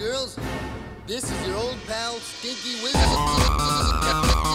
girls. This is your old pal, Stinky Wizard.